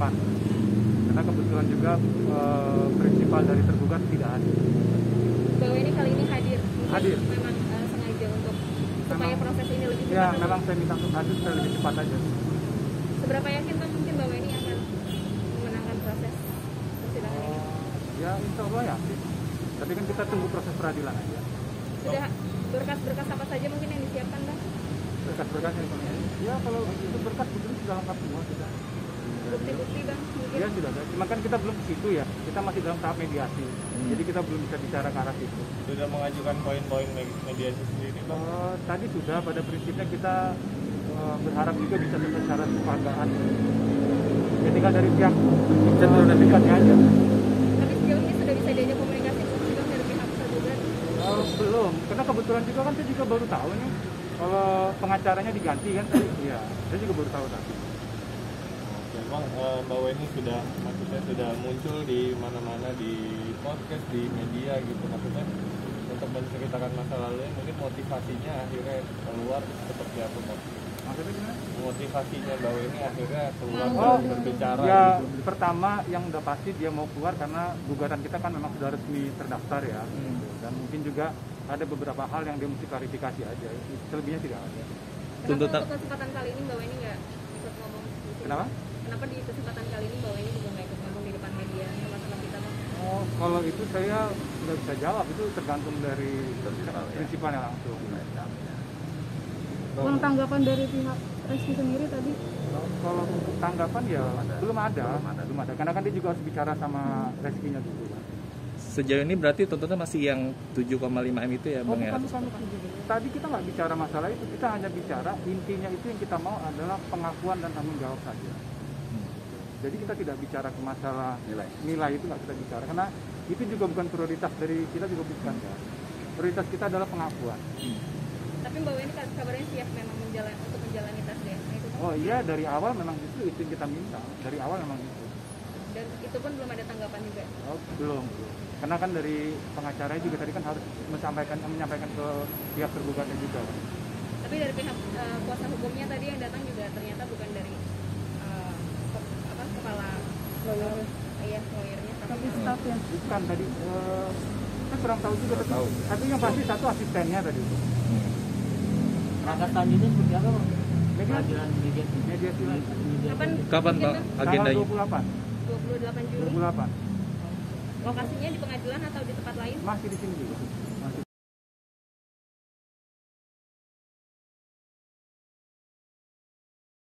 depan. Karena kebetulan juga prinsipal dari tergugat tidak hadir. Bahwa ini kali ini hadir. Hadir. Memang sengaja untuk supaya proses ini lebih cepat. Ya, memang saya minta untuk hadir supaya lebih cepat aja. Seberapa yakin Bang mungkin bahwa ini akan memenangkan proses persidangan ini? Ya, insya Allah yakin. Tapi kan kita tunggu proses peradilan aja. Sudah berkas-berkas apa saja mungkin yang disiapkan Bang? Berkas-berkas yang ya kalau itu berkas itu sudah lengkap semua sudah. Bukti-bukti Bang mungkin? Ya sudah ada. Cuma kan kita belum ke situ ya. Kita masih dalam tahap mediasi. Jadi kita belum bisa bicara ke arah situ. Sudah mengajukan poin-poin mediasi sendiri Bang? Tadi sudah, pada prinsipnya kita berharap juga bisa tetap secara kekeluargaan. Ya tinggal dari pihak dekatnya aja. Tapi sejauh ini sudah bisa diajak komunikasi Bang dari pihak tergugat? Belum, karena kebetulan juga kan saya juga baru tahu nih kalau pengacaranya diganti kan tadi. Iya, saya juga baru tahu tadi. Oke Bang, Mbak Weni sudah maksudnya sudah muncul di mana-mana di podcast, di media gitu, maksudnya untuk menceritakan masa lalunya, mungkin motivasinya akhirnya keluar seperti apa Bang? Maksudnya gimana? Motivasinya Mbak Weni akhirnya keluar dan berbicara Ya, gitu. pertama yang udah pasti dia mau keluar karena gugatan kita kan memang sudah resmi terdaftar ya. Dan mungkin juga ada beberapa hal yang dia mesti klarifikasi aja. Selebihnya tidak ada. Kenapa untuk kesempatan kali ini Mbak Weni nggak ikut ngomong? Kenapa? Kenapa di kesempatan kali ini Mbak Weni juga nggak ikut ngomong di depan media sama-sama kita Bang? Kalau itu saya nggak bisa jawab, itu tergantung dari prinsipalnya langsung. Bang, tanggapan dari pihak Reski sendiri tadi? Kalau untuk tanggapan ya belum ada. Karena kan dia juga harus bicara sama Reskinya dulu kan. Sejauh ini berarti tuntutan masih yang 7,5 M itu ya Bang ya? Bukan. Tadi kita nggak bicara masalah itu, kita hanya bicara intinya itu yang kita mau adalah pengakuan dan tanggung jawab saja. Jadi kita tidak bicara ke masalah nilai itu nggak kita bicara, karena itu juga bukan prioritas dari kita, juga bukan kan. Prioritas kita adalah pengakuan. Tapi Mbak Weni kabarnya siap memang untuk menjalani tes DNA itu Bang? Oh iya, dari awal memang justru itu yang kita minta, dari awal memang itu. Dan itu pun belum ada tanggapan juga? Belum. Karena kan dari pengacaranya juga tadi kan harus menyampaikan ke pihak tergugatnya juga. Tapi dari pihak kuasa hukumnya tadi yang datang juga ternyata bukan dari kepala lawyernya, Tapi staff ya? Bukan tadi, saya kurang tahu juga. Tapi yang pasti satu asistennya tadi itu. Langkah selanjutnya seperti apa Bang? Mediasi lagi. Kapan Bang agendanya? Tanggal 28 Juli. 28. Lokasinya di pengadilan atau di tempat lain? Masih di sini juga.